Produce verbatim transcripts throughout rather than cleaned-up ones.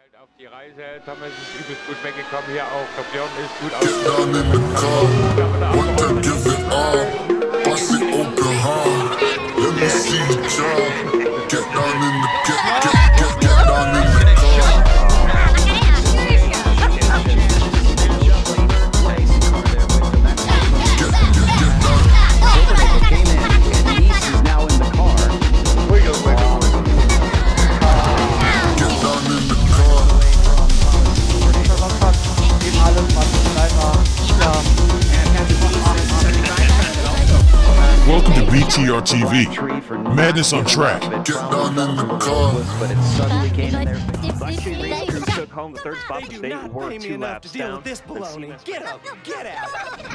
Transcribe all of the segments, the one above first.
Auf die Reise, jetzt haben wir es übelst gut weggekommen hier auch. Der Björn ist gut ausgekommen. Welcome to B T R T V. Madness on track. Get down in the car. But it suddenly came in there. Black Street Rangers took home the third spot in the state and were two laps down. This baloney. Get up, get out.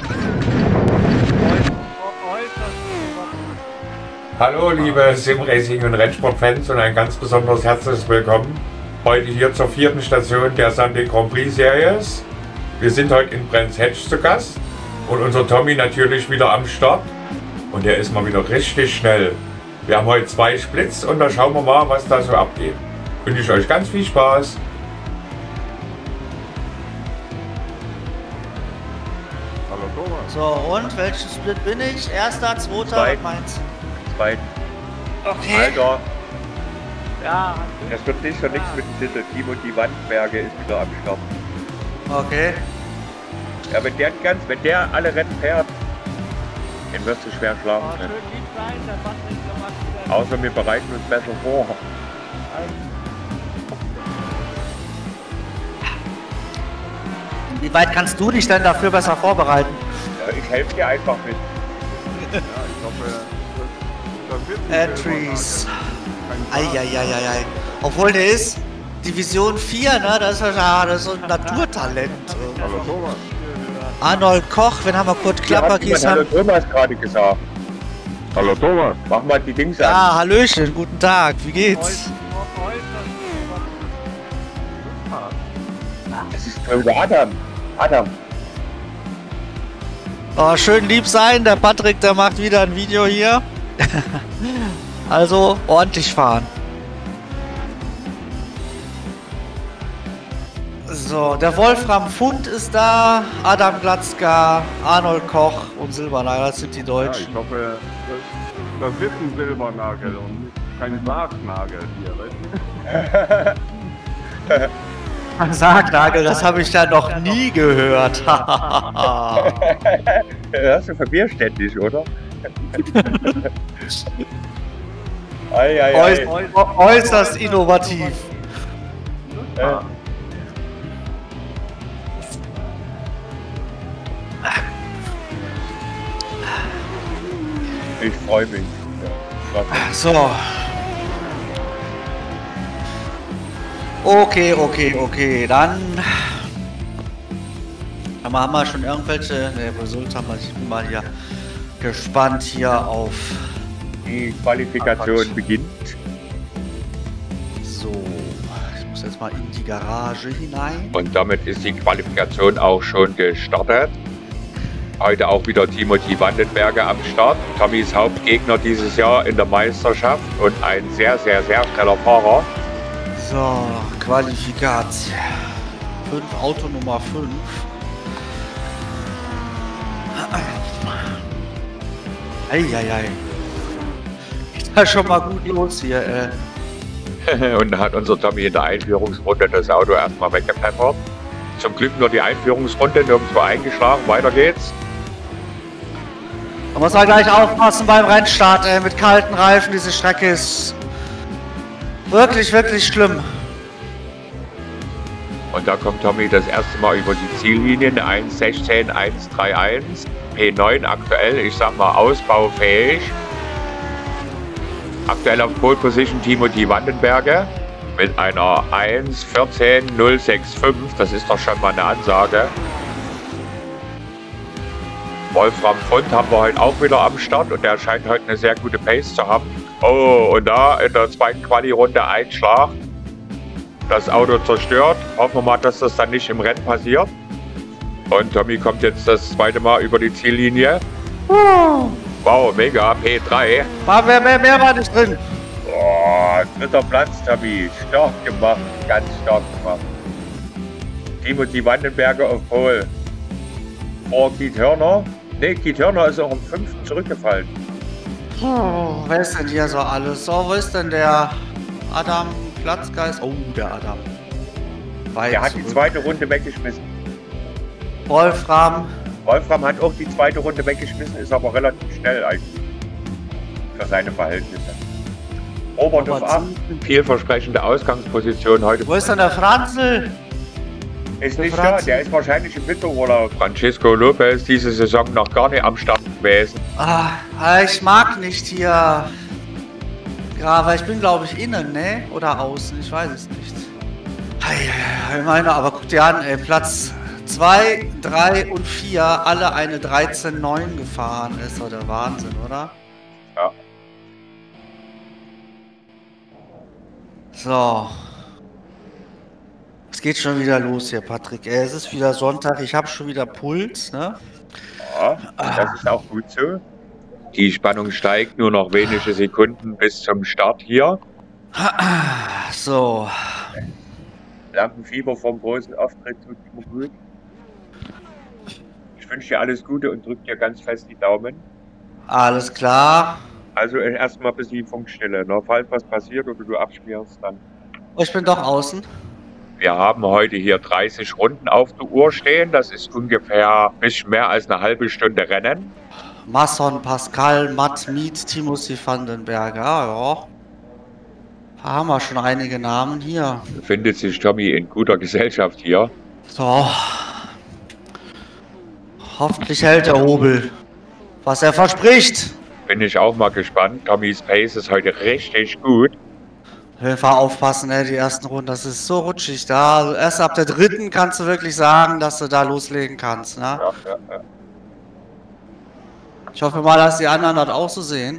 Hallo liebe Simracing und Rennsportfans und ein ganz besonderes herzliches Willkommen heute hier zur vierten Station der Sunday Grand Prix Series. Wir sind heute in Brands Hatch zu Gast und unser Tommy natürlich wieder am Start. Und der ist mal wieder richtig schnell. Wir haben heute zwei Splits und da schauen wir mal, was da so abgeht. Wünsche ich euch ganz viel Spaß. Hallo Thomas. So, und welchen Split bin ich? Erster, zweiter, Zweiten. meins. Zweiten. Okay. Alter, Ja. es wird nicht für nichts mit dem Titel. Timothy Wandberge ist wieder am Start. Okay. Ja, wenn der, ganz, wenn der alle Rennen fährt, den wirst du schwer schlafen können. Außer wir bereiten uns besser vor. Wie weit kannst du dich denn dafür besser vorbereiten? Ja, ich helfe dir einfach mit. Ja, ich hoffe, das, das wird ein Entries. Kein Spaß. Eieieiei. Obwohl der ist Division vier, ne? Das ist ja das ist so ein Naturtalent. Hallo Thomas. Arnold Koch, wenn haben wir Kurt Klapperkies Hallo haben. Thomas gerade gesagt. Hallo Thomas. Mach mal die Dings an. Ja, Hallöchen, guten Tag, wie geht's? Das ist der Adam. Adam. Oh, schön lieb sein, der Patrick, der macht wieder ein Video hier. Also ordentlich fahren. So, der Wolfram Fund ist da, Adam Glatzka, Arnold Koch und Silbernagel, das sind die Ja, Deutschen. ich hoffe, das, das wird ein Silbernagel und kein Sargnagel hier, weißt du? Sargnagel, das habe ich ja noch nie gehört. Das ist für mir ständig, oder? ei, ei, ei. Äuß äußerst innovativ. Äh, Ich freue mich. Ja, So. Okay, okay, okay, dann Aber haben wir schon irgendwelche ne, Resultate haben wir. Ich bin mal hier gespannt hier auf. die Qualifikation Ach, beginnt. So, ich muss jetzt mal in die Garage hinein. Und damit ist die Qualifikation auch schon gestartet. Heute auch wieder Timothy Wandenberger am Start. Tommys Hauptgegner dieses Jahr in der Meisterschaft und ein sehr, sehr, sehr schneller Fahrer. So, Qualifikation. fünf, Auto Nummer fünf. Eieiei. Geht ja schon mal gut los hier, äh. Und da hat unser Tommy in der Einführungsrunde das Auto erstmal weggepfeffert. Zum Glück nur die Einführungsrunde, nirgendwo eingeschlagen. Weiter geht's. Da muss man gleich aufpassen beim Rennstart, ey, mit kalten Reifen. Diese Strecke ist wirklich, wirklich schlimm. Und da kommt Tommy das erste Mal über die Ziellinien. eins sechzehn eins einunddreißig. P neun aktuell, ich sag mal ausbaufähig. Aktuell auf Pole Position Timothy Wandenberger mit einer eins vierzehn null fünfundsechzig. Das ist doch schon mal eine Ansage. Wolfram Fund haben wir heute auch wieder am Start und der scheint heute eine sehr gute Pace zu haben. Oh, und da in der zweiten Quali-Runde ein Schlag. Das Auto zerstört. Hoffen wir mal, dass das dann nicht im Rennen passiert. Und Tommy kommt jetzt das zweite Mal über die Ziellinie. Wow, mega, P drei. War mehr, mehr, mehr war nicht drin. Boah, dritter Platz, Tommy. Stark gemacht, ganz stark gemacht. Timothy Vandenberger auf Pole. Vor Keith Hörner. Ne, Keith Hörner ist auch am fünften zurückgefallen. Oh, wer ist denn hier so alles? So, wo ist denn der Adam Platzgeist? Oh, der Adam. Weit Der hat zurück. die zweite Runde weggeschmissen. Wolfram. Wolfram hat auch die zweite Runde weggeschmissen, ist aber relativ schnell eigentlich. Für seine Verhältnisse. Robert auf acht. Vielversprechende Ausgangsposition heute. Wo ist denn der Franzl? Ist der nicht Franz? da, der ist wahrscheinlich im Winterurlaub. Francisco Lopez diese Saison noch gar nicht am Start gewesen. Ah, ich mag nicht hier. Ja, weil ich bin, glaube ich, innen, ne? Oder außen, ich weiß es nicht. Ei, ich meine, aber guck dir an, ey, Platz zwei, drei und vier, alle eine dreizehn neun gefahren. Ist doch der Wahnsinn, oder? Ja. So. Es geht schon wieder los hier, Patrick. Ey, es ist wieder Sonntag, ich habe schon wieder Puls, ne? Ja, das ist auch gut so. Die Spannung steigt, nur noch wenige Sekunden bis zum Start hier. So. Lampenfieber vom großen Auftritt tut immer gut. Ich wünsche dir alles Gute und drück dir ganz fest die Daumen. Alles klar. Also erstmal ein bisschen Funkstille. Ne? Falls was passiert oder du abschmierst, dann. Oh, ich bin doch außen. Wir haben heute hier dreißig Runden auf der Uhr stehen. Das ist ungefähr ein bisschen mehr als eine halbe Stunde Rennen. Masson, Pascal, Matt, Miet, Timothy Vandenberger. Ja. Da haben wir schon einige Namen hier. Befindet sich Tommy in guter Gesellschaft hier. So. Hoffentlich hält der Hobel, was er verspricht. Bin ich auch mal gespannt. Tommys Pace ist heute richtig gut. Auf jeden Fall aufpassen, ey, die ersten Runden, das ist so rutschig da. Also erst ab der dritten kannst du wirklich sagen, dass du da loslegen kannst. Ne? Ja, ja, ja. Ich hoffe mal, dass die anderen das auch so sehen.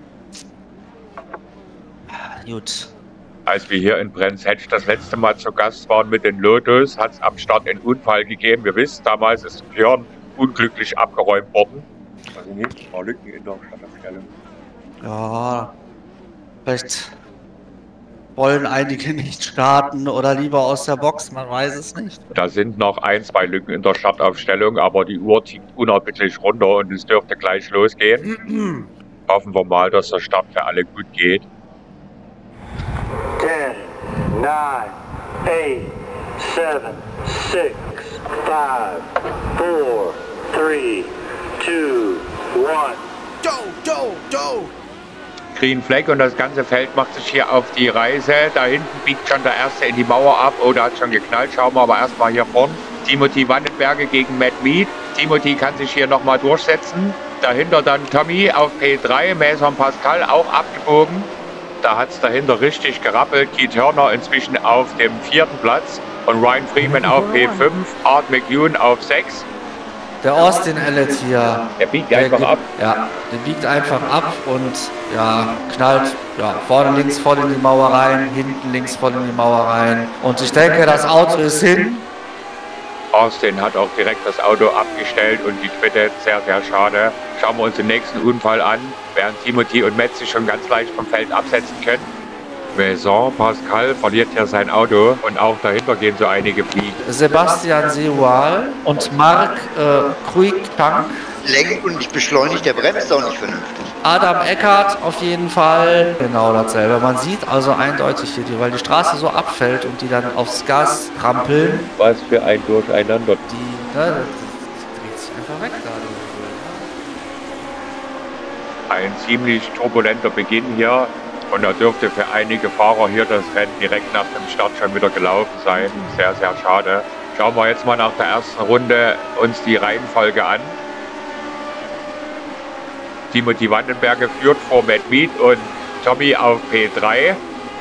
Gut. Als wir hier in Brands-Hatch das letzte Mal zu Gast waren mit den Lotus, hat es am Start einen Unfall gegeben. Wir wissen, damals ist Björn unglücklich abgeräumt worden. Also nicht, ein paar Lücken in der Startaufstellung. Ja, vielleicht wollen einige nicht starten oder lieber aus der Box, man weiß es nicht. Da sind noch ein, zwei Lücken in der Startaufstellung, aber die Uhr tickt unerbittlich runter und es dürfte gleich losgehen. Hoffen wir mal, dass der Start für alle gut geht. ten, nine, eight, seven, six, five, four, three, two, one. Do, do, do. Green Flag und das ganze Feld macht sich hier auf die Reise. Da hinten biegt schon der Erste in die Mauer ab. Oh, da hat schon geknallt. Schauen wir aber erstmal hier vorn. Timothy Vandenberger gegen Matt Mead. Timothy kann sich hier nochmal durchsetzen. Dahinter dann Tommy auf P drei. Mason Pascal auch abgebogen. Da hat es dahinter richtig gerappelt. Keith Hörner inzwischen auf dem vierten Platz. Und Ryan Freeman auf P fünf. Art McEwen auf sechs. Der Austin Elliott hier. Der biegt einfach der, ab. Ja, der biegt einfach ab und ja, knallt ja, vorne links voll in die Mauer rein, hinten links voll in die Mauer rein. Und ich denke, das Auto ist hin. Austin hat auch direkt das Auto abgestellt und gequittet. Sehr, sehr schade. Schauen wir uns den nächsten Unfall an, während Timothy und Matt sich schon ganz leicht vom Feld absetzen können. Maison Pascal verliert hier sein Auto und auch dahinter gehen so einige fliegen. Sebastian Sewal und Marc äh, Kruik-Tank. Lenkt und nicht beschleunigt, der bremst auch nicht vernünftig. Adam Eckert auf jeden Fall. Genau dasselbe. Man sieht also eindeutig hier, weil die Straße so abfällt und die dann aufs Gas trampeln. Was für ein Durcheinander. Die, ne, die dreht sich einfach weg da. Ein ziemlich turbulenter Beginn hier. Und da dürfte für einige Fahrer hier das Rennen direkt nach dem Start schon wieder gelaufen sein. Sehr, sehr schade. Schauen wir jetzt mal nach der ersten Runde uns die Reihenfolge an. Timothy Vandenberger führt vor Matt Mead und Tommy auf P drei.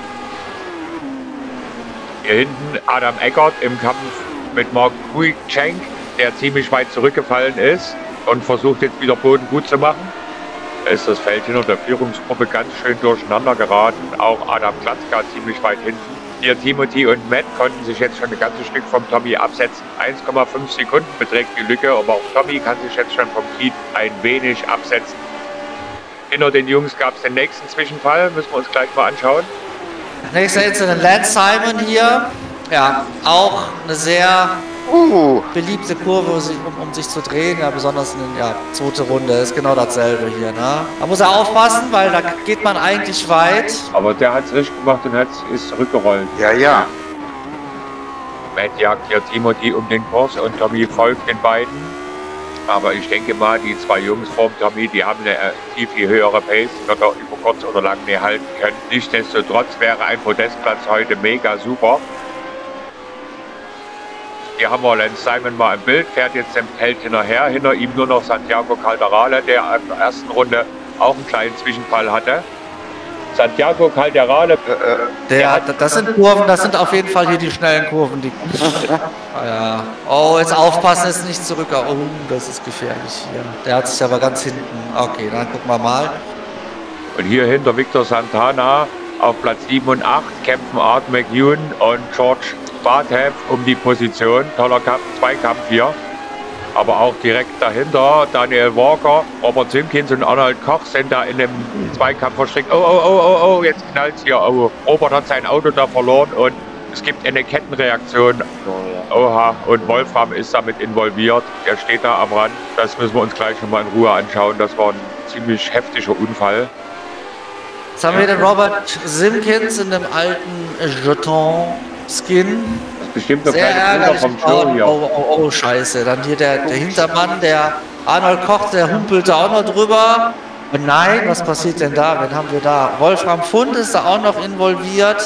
Hier hinten Adam Eckert im Kampf mit Mark Kruik-Tank, der ziemlich weit zurückgefallen ist und versucht jetzt wieder Boden gut zu machen. Da ist das Feld hinter der Führungsgruppe ganz schön durcheinander geraten. Auch Adam Klatzka ziemlich weit hinten. Hier Timothy und Matt konnten sich jetzt schon ein ganzes Stück vom Tommy absetzen. eins Komma fünf Sekunden beträgt die Lücke, aber auch Tommy kann sich jetzt schon vom Keith ein wenig absetzen. Hinter den Jungs gab es den nächsten Zwischenfall, müssen wir uns gleich mal anschauen. Nächster Incident, Lance Simon hier. Ja, auch eine sehr Uh, beliebte Kurve, um, um sich zu drehen. Ja, besonders in der ja, zweite Runde ist genau dasselbe hier. Ne? Da muss er aufpassen, weil da geht man eigentlich weit. Aber der hat es richtig gemacht und hat, ist zurückgerollt. ja, ja. Matt jagt hier Timothy um den Kurs und Tommy folgt den beiden. Aber ich denke mal, die zwei Jungs vorm Tommy, die haben eine viel, viel höhere Pace, wird er über kurz oder lang nicht halten können. Nichtsdestotrotz wäre ein Podestplatz heute mega super. Hier haben wir Lance Simon mal im Bild, fährt jetzt dem Feld hinterher. Hinter ihm nur noch Santiago Calderale, der in der ersten Runde auch einen kleinen Zwischenfall hatte. Santiago Calderale. Der, das sind Kurven, das sind auf jeden Fall hier die schnellen Kurven. Die ja. Oh, jetzt aufpassen, ist nicht zurück. Oh, das ist gefährlich hier. Der hat sich aber ganz hinten. Okay, dann gucken wir mal. Und hier hinter Victor Santana auf Platz sieben und acht kämpfen Art McEwen und George Bartev um die Position. Toller Zweikampf hier. Aber auch direkt dahinter Daniel Walker, Robert Simpkins und Arnold Koch sind da in dem Zweikampf verstrickt. Oh, oh, oh, oh, oh, jetzt knallt's hier. Oh, Robert hat sein Auto da verloren und es gibt eine Kettenreaktion. Oha, und Wolfram ist damit involviert. Er steht da am Rand. Das müssen wir uns gleich nochmal in Ruhe anschauen. Das war ein ziemlich heftiger Unfall. Jetzt haben wir den Robert Simpkins in dem alten Jeton-Skin. Bestimmt noch Sehr keine Bilder vom Show hier. Oh, oh, oh, scheiße. Dann hier der, der Hintermann, der Arnold Koch, der humpelte auch noch drüber. Und nein, was passiert denn da? Wen haben wir da? Wolfram Fund ist da auch noch involviert.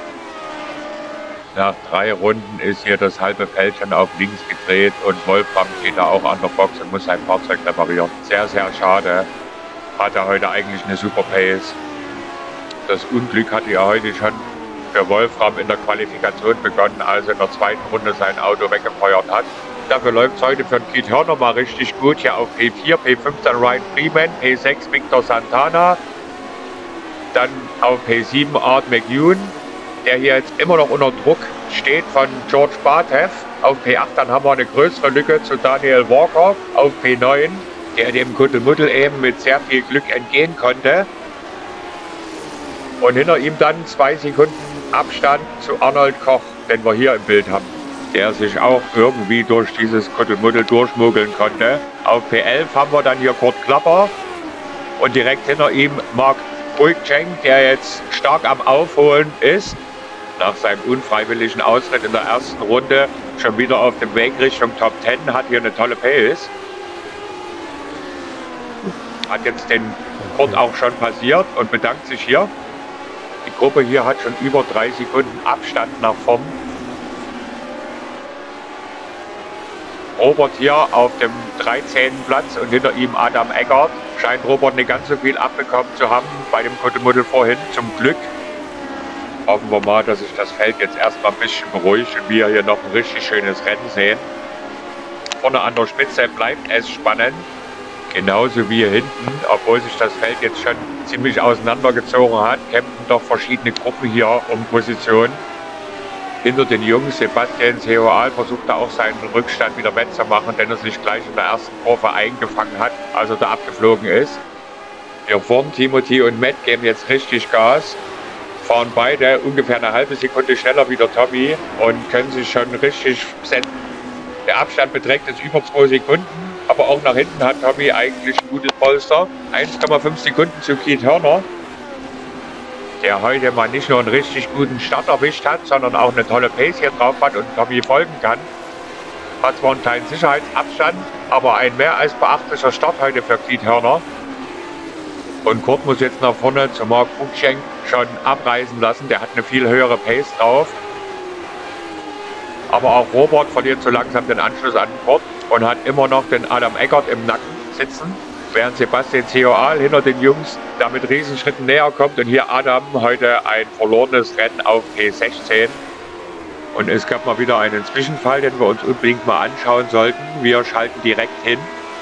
Nach drei Runden ist hier das halbe Feld schon auf links gedreht und Wolfram steht da auch an der Box und muss sein Fahrzeug reparieren. Sehr, sehr schade. Hat er heute eigentlich eine super Pace. Das Unglück hatte er heute schon für Wolfram in der Qualifikation begonnen, als er in der zweiten Runde sein Auto weggefeuert hat. Dafür läuft es heute für Keith Hörner mal richtig gut. Hier auf P vier, P fünf dann Ryan Freeman, P sechs Victor Santana. Dann auf P sieben Art McEwen, der hier jetzt immer noch unter Druck steht von George Bartev. Auf P acht dann haben wir eine größere Lücke zu Daniel Walker. Auf P neun, der dem Kuddelmuddel eben mit sehr viel Glück entgehen konnte. Und hinter ihm dann zwei Sekunden Abstand zu Arnold Koch, den wir hier im Bild haben, der sich auch irgendwie durch dieses Kuddelmuddel durchmogeln konnte. Auf P elf haben wir dann hier Kurt Klapper und direkt hinter ihm Mark Bulkchenk, der jetzt stark am Aufholen ist. Nach seinem unfreiwilligen Austritt in der ersten Runde schon wieder auf dem Weg Richtung Top zehn, hat hier eine tolle Pace. Hat jetzt den Kurt auch schon passiert und bedankt sich hier. Die Gruppe hier hat schon über drei Sekunden Abstand nach vorn. Robert hier auf dem dreizehnten Platz und hinter ihm Adam Eggert. Scheint Robert nicht ganz so viel abbekommen zu haben bei dem Kuddelmuddel vorhin, zum Glück. Hoffen wir mal, dass sich das Feld jetzt erstmal ein bisschen beruhigt und wir hier noch ein richtig schönes Rennen sehen. Vorne an der Spitze bleibt es spannend. Genauso wie hier hinten, obwohl sich das Feld jetzt schon ziemlich auseinandergezogen hat, kämpfen doch verschiedene Gruppen hier um Position. Hinter den Jungs, Sebastian Seoal versucht da auch seinen Rückstand wieder wettzumachen, denn er sich gleich in der ersten Kurve eingefangen hat, als er da abgeflogen ist. Hier vorn Timothy und Matt geben jetzt richtig Gas, fahren beide ungefähr eine halbe Sekunde schneller wie der Tommy und können sich schon richtig senden. Der Abstand beträgt jetzt über zwei Sekunden. Aber auch nach hinten hat Tommy eigentlich ein gutes Polster. eins Komma fünf Sekunden zu Keith Hörner, der heute mal nicht nur einen richtig guten Start erwischt hat, sondern auch eine tolle Pace hier drauf hat und Tommy folgen kann. Hat zwar einen kleinen Sicherheitsabstand, aber ein mehr als beachtlicher Start heute für Keith Hörner. Und Kurt muss jetzt nach vorne zu Mark Bulkchenk schon abreißen lassen. Der hat eine viel höhere Pace drauf. Aber auch Robert verliert so langsam den Anschluss an Kurt und hat immer noch den Adam Eggert im Nacken sitzen, während Sebastian Seoal hinter den Jungs da mit Riesenschritten näher kommt. Und hier Adam heute ein verlorenes Rennen auf P sechzehn. Und es gab mal wieder einen Zwischenfall, den wir uns unbedingt mal anschauen sollten. Wir schalten direkt hin.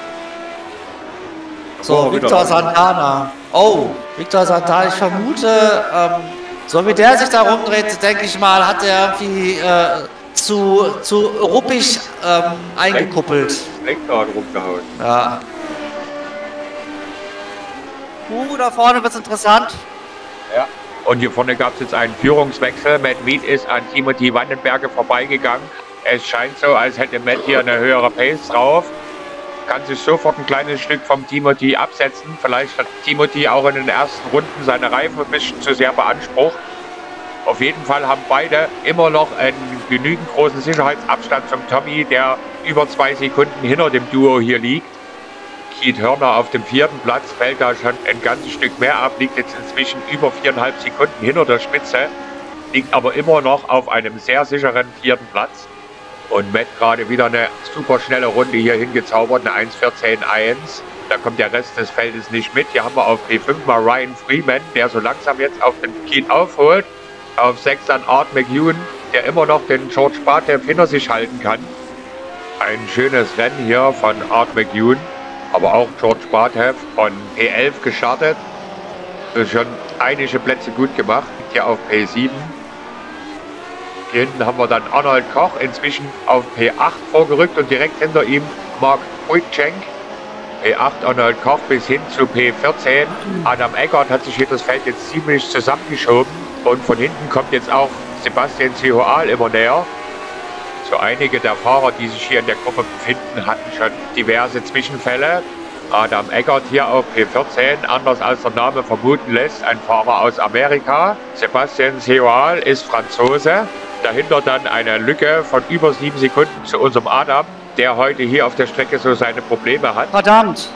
So, Victor Santana. Oh, Victor Santana, ich vermute, ähm, so wie der sich da rumdreht, denke ich mal, hat er irgendwie äh, zu, zu ruppig ähm, eingekuppelt. Lenkrad rumgehauen. Ja. Uh, da vorne wird's interessant. Ja. Und hier vorne gab es jetzt einen Führungswechsel. Matt Mead ist an Timothy Vandenberge vorbeigegangen. Es scheint so, als hätte Matt hier eine höhere Pace drauf. Kann sich sofort ein kleines Stück vom Timothy absetzen. Vielleicht hat Timothy auch in den ersten Runden seine Reifen ein bisschen zu sehr beansprucht. Auf jeden Fall haben beide immer noch einen genügend großen Sicherheitsabstand zum Tommy, der über zwei Sekunden hinter dem Duo hier liegt. Keith Hörner auf dem vierten Platz fällt da schon ein ganzes Stück mehr ab, liegt jetzt inzwischen über viereinhalb Sekunden hinter der Spitze, liegt aber immer noch auf einem sehr sicheren vierten Platz. Und Matt gerade wieder eine super schnelle Runde hier hingezaubert, eine eins vierzehn eins. Da kommt der Rest des Feldes nicht mit. Hier haben wir auf P fünf mal Ryan Freeman, der so langsam jetzt auf den Keith aufholt. Auf sechs dann Art McEwen, der immer noch den George Bartev hinter sich halten kann. Ein schönes Rennen hier von Art McEwen. Aber auch George Bartev von P elf gestartet. Schon einige Plätze gut gemacht. Hier auf P sieben. Hier hinten haben wir dann Arnold Koch, inzwischen auf P acht vorgerückt und direkt hinter ihm Mark Cruikshank. P acht Arnold Koch bis hin zu P vierzehn. Adam Eggert hat sich hier das Feld jetzt ziemlich zusammengeschoben. Und von hinten kommt jetzt auch Sebastian Sehoal immer näher. So einige der Fahrer, die sich hier in der Gruppe befinden, hatten schon diverse Zwischenfälle. Adam Eggert hier auf P vierzehn, anders als der Name vermuten lässt, ein Fahrer aus Amerika. Sebastian Sehoal ist Franzose. Dahinter dann eine Lücke von über sieben Sekunden zu unserem Adam, der heute hier auf der Strecke so seine Probleme hat. Verdammt!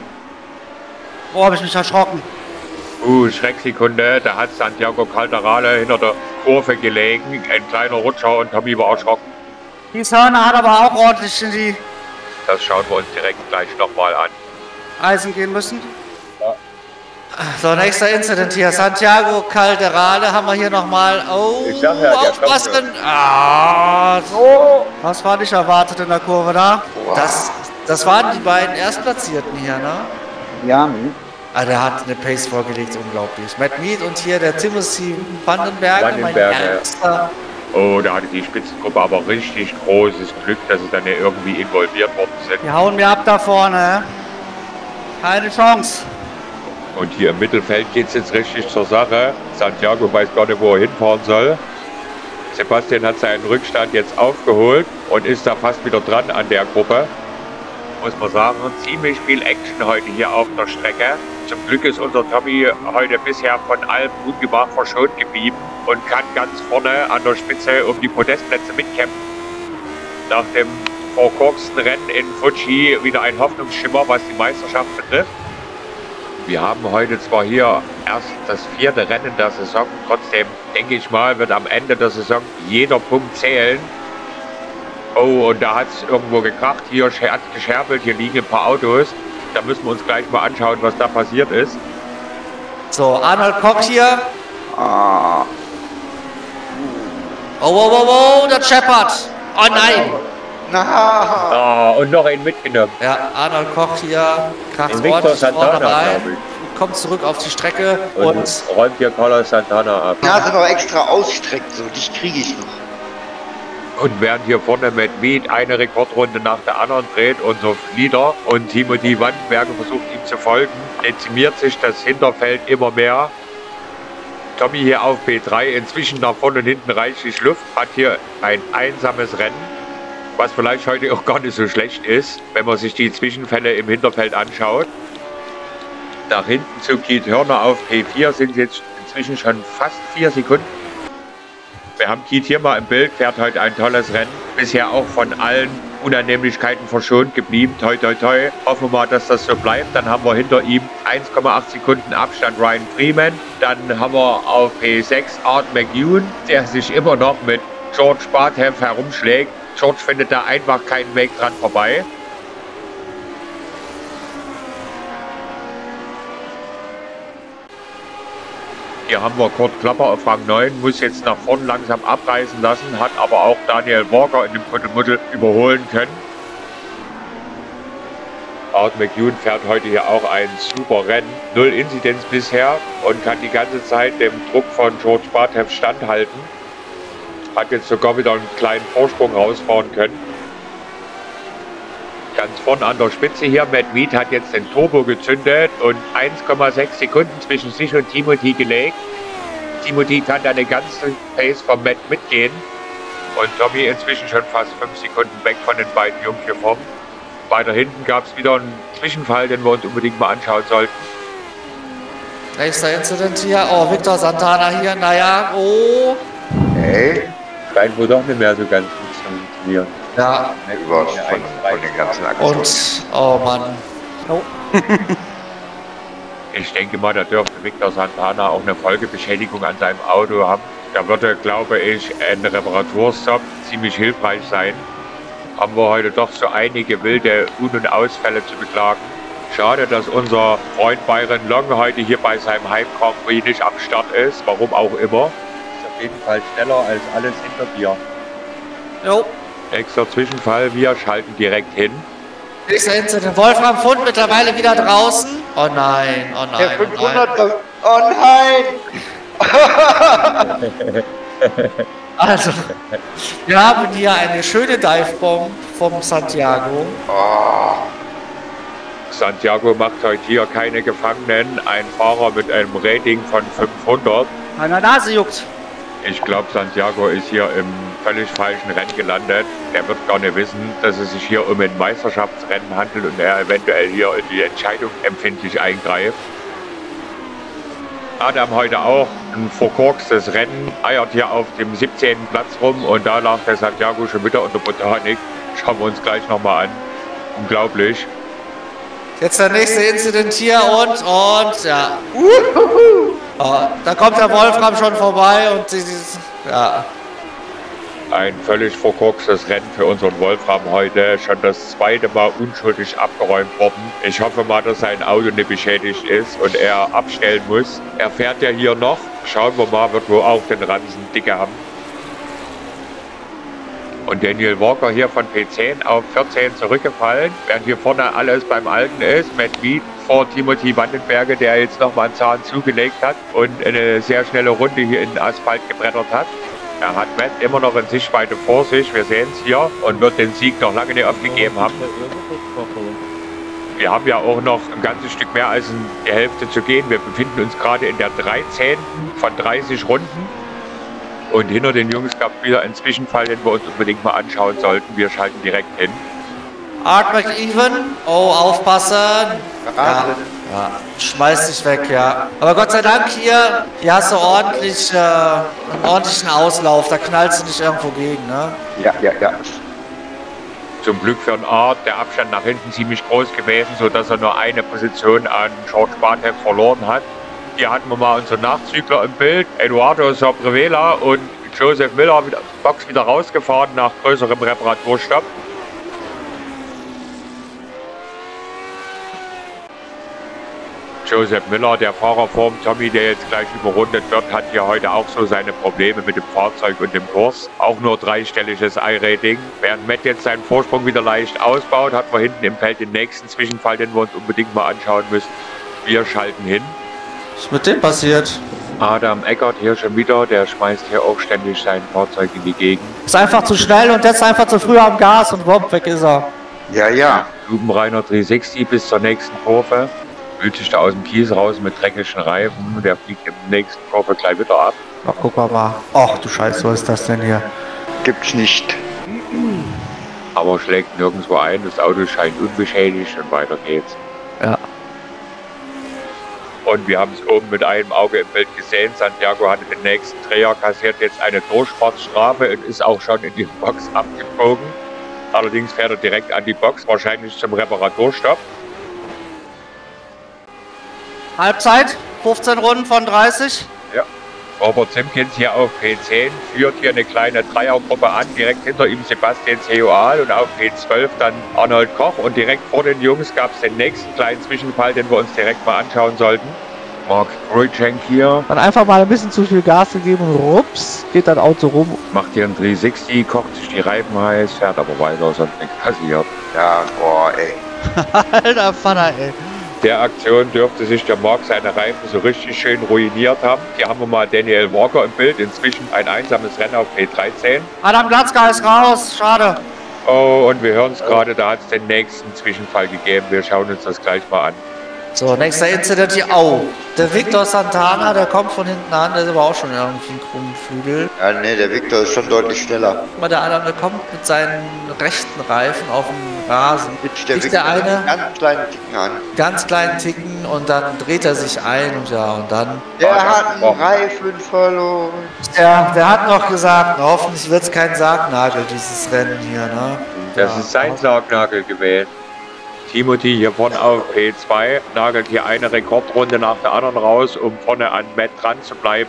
Oh, habe ich mich erschrocken. Uh, Schrecksekunde, da hat Santiago Calderale hinter der Kurve gelegen. Ein kleiner Rutscher und Tommy war erschrocken. Die Hörner hat aber auch ordentlich in die Das schauen wir uns direkt gleich nochmal an. Eisen gehen müssen. Ja. So, nächster Incident hier. Santiago Calderale haben wir hier nochmal. Oh, ich sag ja, aufpassen. Ah, so. Was war nicht erwartet in der Kurve da? Das, das waren die beiden Erstplatzierten hier, ne? Ja, hm. Ah, der hat eine Pace vorgelegt, unglaublich. Matt Mead und hier der Timothy Vandenberge, mein Ärgster. Oh, da hatte die Spitzengruppe aber richtig großes Glück, dass sie dann ja irgendwie involviert worden sind. Die hauen mir ab da vorne. Keine Chance. Und hier im Mittelfeld geht es jetzt richtig zur Sache. Santiago weiß gar nicht, wo er hinfahren soll. Sebastian hat seinen Rückstand jetzt aufgeholt und ist da fast wieder dran an der Gruppe. Muss man sagen, ziemlich viel Action heute hier auf der Strecke. Zum Glück ist unser Tommy heute bisher von allem ungebracht verschont geblieben und kann ganz vorne an der Spitze um die Podestplätze mitkämpfen. Nach dem verkorksten Rennen in Fuji wieder ein Hoffnungsschimmer, was die Meisterschaft betrifft. Wir haben heute zwar hier erst das vierte Rennen der Saison, trotzdem denke ich mal, wird am Ende der Saison jeder Punkt zählen. Oh, und da hat es irgendwo gekracht, hier hat es gescherbelt, hier liegen ein paar Autos. Da müssen wir uns gleich mal anschauen, was da passiert ist. So, Arnold Koch hier. Ah. Oh, oh, oh, oh, der scheppert. Oh nein. Na. Oh, und noch einen mitgenommen. Ja, Arnold Koch hier kracht ordentlich vorne rein. Kommt zurück auf die Strecke und, und räumt hier Carlos Santana ab. Die Nase noch extra ausstreckt, so, dich kriege ich noch. Und während hier vorne Matt Mead eine Rekordrunde nach der anderen dreht, unser Leader und Timothy Vandenberge versucht ihm zu folgen, dezimiert sich das Hinterfeld immer mehr. Tommy hier auf P drei, inzwischen nach vorne und hinten reichlich Luft, hat hier ein einsames Rennen, was vielleicht heute auch gar nicht so schlecht ist, wenn man sich die Zwischenfälle im Hinterfeld anschaut. Nach hinten zu Keith Hörner auf P vier sind jetzt inzwischen schon fast vier Sekunden. Wir haben Keith hier mal im Bild, fährt heute ein tolles Rennen. Bisher auch von allen Unannehmlichkeiten verschont geblieben. Toi, toi, toi. Hoffen wir mal, dass das so bleibt. Dann haben wir hinter ihm eins Komma acht Sekunden Abstand Ryan Freeman. Dann haben wir auf P sechs Art McEwen, der sich immer noch mit George Bartev herumschlägt. George findet da einfach keinen Weg dran vorbei. Hier haben wir Kurt Klapper auf Rang neun, muss jetzt nach vorn langsam abreißen lassen, hat aber auch Daniel Walker in dem Kuddelmuddel überholen können. Art McEwen fährt heute hier auch ein super Rennen. Null Inzidenz bisher und kann die ganze Zeit dem Druck von George Bartev standhalten. Hat jetzt sogar wieder einen kleinen Vorsprung rausfahren können. Ganz vorn an der Spitze hier, Matt Mead hat jetzt den Turbo gezündet und eins Komma sechs Sekunden zwischen sich und Timothy gelegt. Timothy kann da den ganzen Pace vom Matt mitgehen. Und Tommy inzwischen schon fast fünf Sekunden weg von den beiden Jungs hier vorne. Weiter hinten gab es wieder einen Zwischenfall, den wir uns unbedingt mal anschauen sollten. Nächster Incident hier. Oh, Victor Santana hier. Naja, oh. Hey. Scheint wohl doch nicht mehr so ganz gut zu funktionieren. Ja. Über von, von den ganzen Aktionen. Und, oh Mann. Oh. Ich denke mal, da dürfte Victor Santana auch eine Folgebeschädigung an seinem Auto haben. Da würde, glaube ich, ein Reparaturstop ziemlich hilfreich sein. Haben wir heute doch so einige wilde Un- und Ausfälle zu beklagen. Schade, dass unser Freund Byron Long heute hier bei seinem Heim Grand Prix nicht am Start ist, warum auch immer. Ist auf jeden Fall schneller als alles hinter dir. Jo. Nächster Zwischenfall, wir schalten direkt hin. Nächster Incident. Wolfram Fund mittlerweile wieder draußen. Oh nein, oh nein. Der fünfhundert. Oh nein! Also, wir haben hier eine schöne Divebomb vom Santiago. Oh. Santiago macht heute hier keine Gefangenen. Ein Fahrer mit einem Rating von fünfhundert. Meine Nase juckt. Ich glaube, Santiago ist hier im völlig falschen Rennen gelandet. Er wird gar nicht wissen, dass es sich hier um ein Meisterschaftsrennen handelt und er eventuell hier in die Entscheidung empfindlich eingreift. Adam heute auch ein verkorkstes Rennen, eiert hier auf dem siebzehnten Platz rum und da lag der Santiago schon wieder unter Botanik. Schauen wir uns gleich nochmal an. Unglaublich. Jetzt der nächste Incident hier und, und, ja. Oh, da kommt der Wolfram schon vorbei und dieses, ja. Ein völlig verkorkstes Rennen für unseren Wolfram heute. Schon das zweite Mal unschuldig abgeräumt worden. Ich hoffe mal, dass sein Auto nicht beschädigt ist und er abstellen muss. Er fährt ja hier noch. Schauen wir mal, wird wohl auch den Ransen dicke haben. Und Daniel Walker hier von P zehn auf vierzehn zurückgefallen, während hier vorne alles beim Alten ist. Matt Mead vor Timothy Vandenberge, der jetzt nochmal einen Zahn zugelegt hat und eine sehr schnelle Runde hier in den Asphalt gebrettert hat. Er hat Matt immer noch in Sichtweite vor sich, wir sehen es hier, und wird den Sieg noch lange nicht aufgegeben haben. Wir haben ja auch noch ein ganzes Stück mehr als die Hälfte zu gehen. Wir befinden uns gerade in der dreizehnten von dreißig Runden. Und hinter den Jungs gab es wieder einen Zwischenfall, den wir uns unbedingt mal anschauen sollten. Wir schalten direkt hin. Art McEwen. Oh, aufpassen. Ja, ja. Schmeiß dich weg, ja. Aber Gott sei Dank hier, hier hast du ordentlich, äh, einen ordentlichen Auslauf. Da knallst du nicht irgendwo gegen, ne? Ja, ja, ja. Zum Glück für den Art der Abstand nach hinten ziemlich groß gewesen, sodass er nur eine Position an George Bartham verloren hat. Hier hatten wir mal unsere Nachzügler im Bild, Eduardo Sobrevela und Joseph Miller wieder Box wieder rausgefahren nach größerem Reparaturstopp. Joseph Miller, der Fahrer vorm Tommy, der jetzt gleich überrundet wird, hat hier heute auch so seine Probleme mit dem Fahrzeug und dem Kurs. Auch nur dreistelliges I-Rating. Während Matt jetzt seinen Vorsprung wieder leicht ausbaut, hat man hinten im Feld den nächsten Zwischenfall, den wir uns unbedingt mal anschauen müssen. Wir schalten hin. Was ist mit dem passiert? Adam Eckert hier schon wieder, der schmeißt hier auch ständig sein Fahrzeug in die Gegend. Ist einfach zu schnell und jetzt einfach zu früh am Gas und wupp, weg ist er. Ja, ja. Lubenreiner dreihundertsechzig bis zur nächsten Kurve. Wühlt sich da aus dem Kies raus mit dreckigen Reifen. Der fliegt im nächsten Kurve gleich wieder ab. Ach, guck mal mal. Ach du Scheiße, was ist das denn hier? Gibt's nicht. Aber schlägt nirgendwo ein. Das Auto scheint unbeschädigt und weiter geht's. Ja. Und wir haben es oben mit einem Auge im Bild gesehen. Santiago hatte den nächsten Dreher, kassiert jetzt eine Durchfahrtsstrafe und ist auch schon in die Box abgebogen. Allerdings fährt er direkt an die Box, wahrscheinlich zum Reparaturstopp. Halbzeit, fünfzehn Runden von dreißig. Ja. Robert Simpkins hier auf P zehn führt hier eine kleine Dreiergruppe an. Direkt hinter ihm Sebastian Seoal und auf P zwölf dann Arnold Koch. Und direkt vor den Jungs gab es den nächsten kleinen Zwischenfall, den wir uns direkt mal anschauen sollten. Mark Krujcek hier. Dann einfach mal ein bisschen zu viel Gas gegeben und rups, geht das Auto rum. Macht hier einen dreihundertsechzig, kocht sich die Reifen heiß, fährt aber weiter, sonst nichts passiert. Ja, boah, ey. Alter Pfanner, ey. Der Aktion dürfte sich der Mark seine Reifen so richtig schön ruiniert haben. Hier haben wir mal Daniel Walker im Bild, inzwischen ein einsames Rennen auf P dreizehn. Adam Glatzka ist raus, schade. Oh, und wir hören es gerade, da hat es den nächsten Zwischenfall gegeben. Wir schauen uns das gleich mal an. So, nächster Incident hier. Au. Der Victor Santana, der kommt von hinten an, der ist aber auch schon irgendwie ein krummen Flügel. Ja, nee, der Victor ist schon deutlich schneller. Aber der andere kommt mit seinen rechten Reifen auf dem Rasen. Jetzt der Kriegt Victor der eine ganz kleinen Ticken an. ganz kleinen Ticken und dann dreht er sich ein und ja, und dann... Der hat einen Reifen verloren. Ja, der hat noch gesagt, hoffentlich wird es kein Sargnagel, dieses Rennen hier, ne? Das ja. ist sein Sargnagel gewesen. Timothy hier vorne auf P zwei nagelt hier eine Rekordrunde nach der anderen raus, um vorne an Matt dran zu bleiben.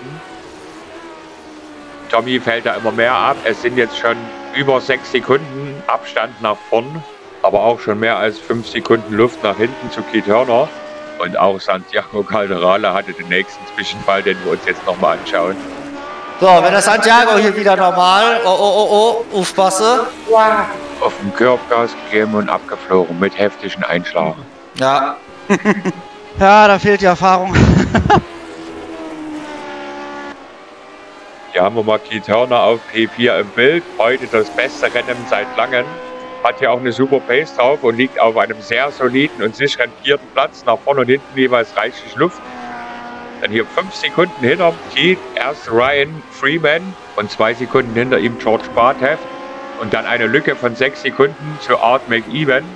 Tommy fällt da immer mehr ab. Es sind jetzt schon über sechs Sekunden Abstand nach vorn, aber auch schon mehr als fünf Sekunden Luft nach hinten zu Keith Hörner. Und auch Santiago Calderala hatte den nächsten Zwischenfall, den wir uns jetzt nochmal anschauen. So, wenn der Santiago hier wieder normal, oh, oh, oh, oh, aufpasse. Auf dem Curbgas gegeben und abgeflogen mit heftigen Einschlag. Ja. Ja, da fehlt die Erfahrung. Hier haben wir mal Keith Hörner auf P vier im Bild. Heute das beste Rennen seit langem. Hat hier auch eine super Pace drauf und liegt auf einem sehr soliden und sicheren vierten Platz. Nach vorne und hinten jeweils reichlich Luft. Dann hier fünf Sekunden hinter Keith, erst Ryan Freeman und zwei Sekunden hinter ihm George Bartev. Und dann eine Lücke von sechs Sekunden zu Art McEwen.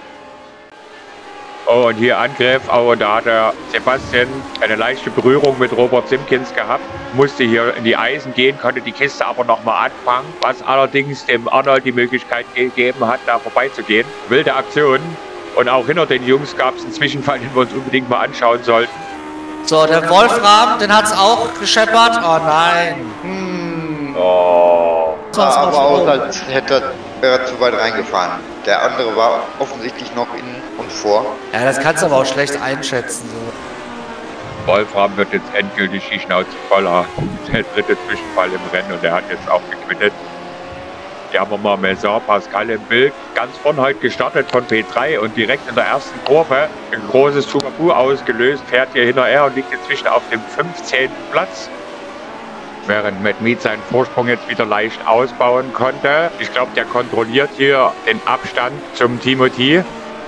Oh, und hier Angriff, oh, und da hat der Sebastian eine leichte Berührung mit Robert Simpkins gehabt. Musste hier in die Eisen gehen, konnte die Kiste aber nochmal anfangen, was allerdings dem Arnold die Möglichkeit gegeben hat, da vorbeizugehen. Wilde Aktion. Und auch hinter den Jungs gab es einen Zwischenfall, den wir uns unbedingt mal anschauen sollten. So, der Wolfram, den hat es auch gescheppert. Oh nein. Hm. Oh. Sah aber aus, als hätte er zu weit reingefahren. Der andere war offensichtlich noch innen und vor. Ja, das kannst du aber auch schlecht einschätzen. So. Wolfram wird jetzt endgültig die Schnauze voll haben. Der dritte Zwischenfall im Rennen und der hat jetzt auch gequittet. Hier haben wir mal Maison Pascal im Bild. Ganz vorne heute gestartet von P drei und direkt in der ersten Kurve ein großes Tugabu ausgelöst. Fährt hier hinterher und liegt inzwischen auf dem fünfzehnten Platz. Während Matt Mead seinen Vorsprung jetzt wieder leicht ausbauen konnte. Ich glaube, der kontrolliert hier den Abstand zum Timothy.